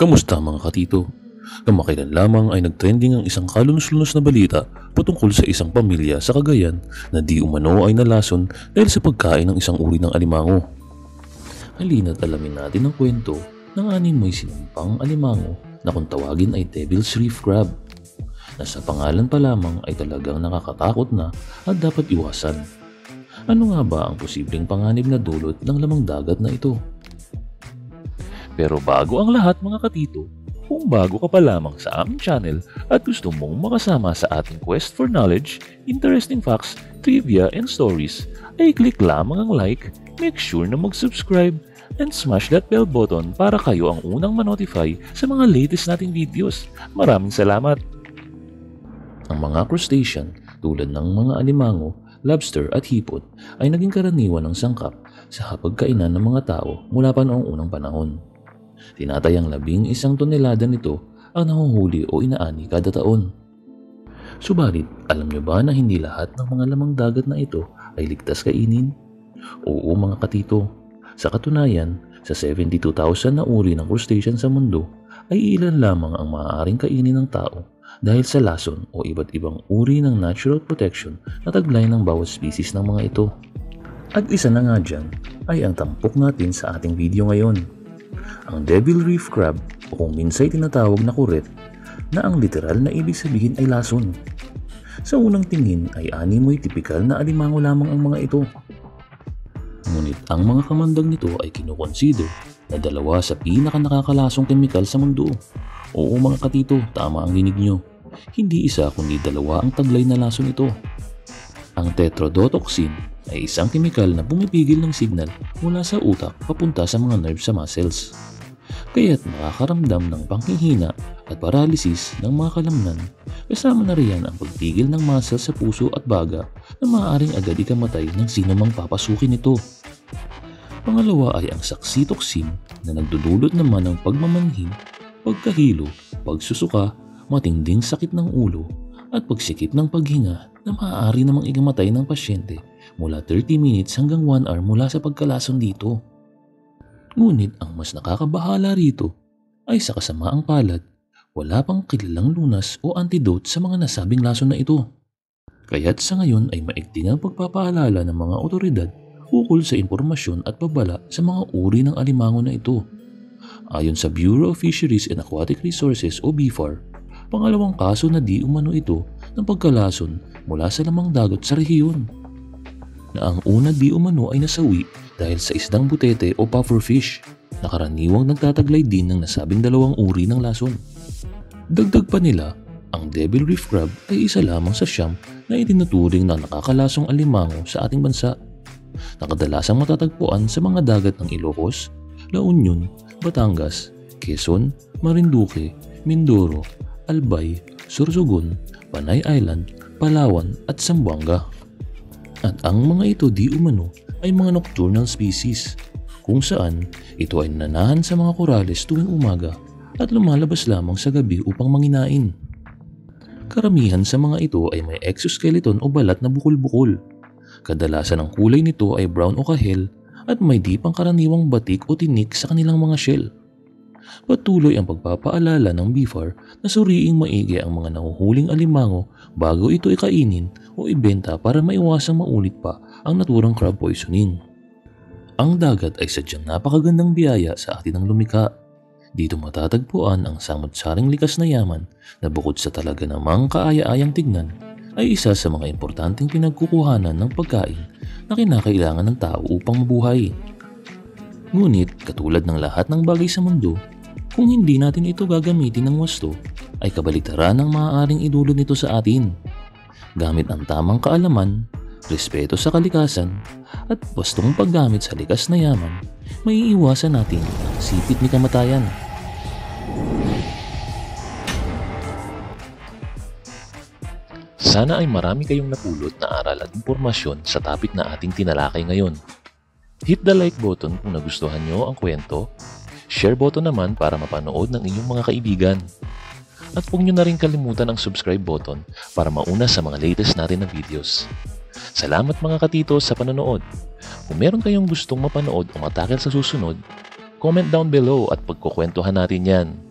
Kamusta mga katito? Kamakailan lamang ay nagtrending ang isang kalunos-lunos na balita patungkol sa isang pamilya sa Cagayan na di umano ay nalason dahil sa pagkain ng isang uri ng alimango. Halina't alamin natin ang kwento ng animoy sinampang alimango na kung tawagin ay Devil's Reef Crab, na sa pangalan pa lamang ay talagang nakakatakot na at dapat iwasan. Ano nga ba ang posibleng panganib na dulot ng lamang dagat na ito? Pero bago ang lahat mga katito, kung bago ka pa lamang sa aming channel at gusto mong makasama sa ating quest for knowledge, interesting facts, trivia, and stories, ay click lamang ang like, make sure na mag-subscribe, and smash that bell button para kayo ang unang ma-notify sa mga latest nating videos. Maraming salamat! Ang mga crustacean tulad ng mga alimango, lobster at hipot ay naging karaniwan ng sangkap sa hapagkainan ng mga tao mula pa noong unang panahon. Tinatayang 11 tonelada nito ang nahuhuli o inaani kada taon. Subalit, alam nyo ba na hindi lahat ng mga lamang dagat na ito ay ligtas kainin? Oo mga katito, sa katunayan, sa 72,000 na uri ng crustacean sa mundo, ay ilan lamang ang maaaring kainin ng tao dahil sa lason o iba't ibang uri ng natural protection na taglay ng bawat species ng mga ito. At isa na nga dyan ay ang tampok natin sa ating video ngayon. Ang Devil Reef Crab o kung minsay tinatawag na kuret, na ang literal na ibig sabihin ay lason. Sa unang tingin ay animoy tipikal na alimango lamang ang mga ito. Ngunit ang mga kamandag nito ay kinukonsider na dalawa sa pinaka-nakakalasong kemikal sa mundo. Oo mga katito, tama ang dinig nyo. Hindi isa kundi dalawa ang taglay na lason ito. Ang tetrodotoxin ay isang kemikal na pumipigil ng signal mula sa utak papunta sa mga nerve sa muscles. Kaya't makakaramdam ng panghihina at paralysis ng mga kalamnan, kasama na riyan ang pagpigil ng muscles sa puso at baga na maaaring agad ikamatay ng sino mang papasukin ito. Pangalawa ay ang saxitoxin na nagdudulot naman ng pagmamanhid, pagkahilo, pagsusuka, matinding sakit ng ulo at pagsikip ng paghinga na maaari namang ikamatay ng pasyente mula 30 minutes hanggang 1 hour mula sa pagkalason dito. Ngunit ang mas nakakabahala rito ay sa kasamaang palad, wala pang kilalang lunas o antidote sa mga nasabing lason na ito. Kaya't sa ngayon ay maigting ang pagpapaalala ng mga otoridad ukol sa impormasyon at babala sa mga uri ng alimango na ito. Ayon sa Bureau of Fisheries and Aquatic Resources o BFAR, pangalawang kaso na di umano ito ng pagkalason mula sa lamang dagat sa rehiyon. Na ang una di umano ay nasawi dahil sa isdang butete o pufferfish na karaniwang nagtataglay din ng nasabing dalawang uri ng lason. Dagdag pa nila, ang Devil Reef Crab ay isa lamang sa siyam na itinuturing na nakakalasong alimango sa ating bansa, na kadalasang matatagpuan sa mga dagat ng Ilocos, La Union, Batangas, Quezon, Marinduque, Mindoro, Albay, Sorsogon, Panay Island, Palawan at Zamboanga. At ang mga ito di umano ay mga nocturnal species, kung saan ito ay nananahan sa mga korales tuwing umaga at lumalabas lamang sa gabi upang manginain. Karamihan sa mga ito ay may exoskeleton o balat na bukol-bukol. Kadalasan ang kulay nito ay brown o kahel at may di pangkaraniwang batik o tinik sa kanilang mga shell. Patuloy ang pagpapaalala ng BFAR na suriing maigi ang mga nahuhuling alimango bago ito ikainin o ibenta para maiwasang maulit pa ang naturang crab poisoning. Ang dagat ay sadyang napakagandang biyaya sa atin ng lumikha. Dito matatagpuan ang samot-saring likas na yaman na bukod sa talaga namang kaaya-ayang tignan, ay isa sa mga importanteng pinagkukuhanan ng pagkain na kinakailangan ng tao upang mabuhay. Ngunit katulad ng lahat ng bagay sa mundo, kung hindi natin ito gagamitin ng wasto, ay kabaligtaran ang maaaring idulot nito sa atin. Gamit ang tamang kaalaman, respeto sa kalikasan, at wastong paggamit sa likas na yaman, may iiwasan natin ang sipit ni kamatayan. Sana ay marami kayong napulot na aral at impormasyon sa topic na ating tinalakay ngayon. Hit the like button kung nagustuhan nyo ang kwento, share button naman para mapanood ng inyong mga kaibigan. At huwag nyo na rin kalimutan ang subscribe button para mauna sa mga latest natin na videos. Salamat mga katito sa panonood. Kung meron kayong gustong mapanood o matakil sa susunod, comment down below at pagkukwentuhan natin yan.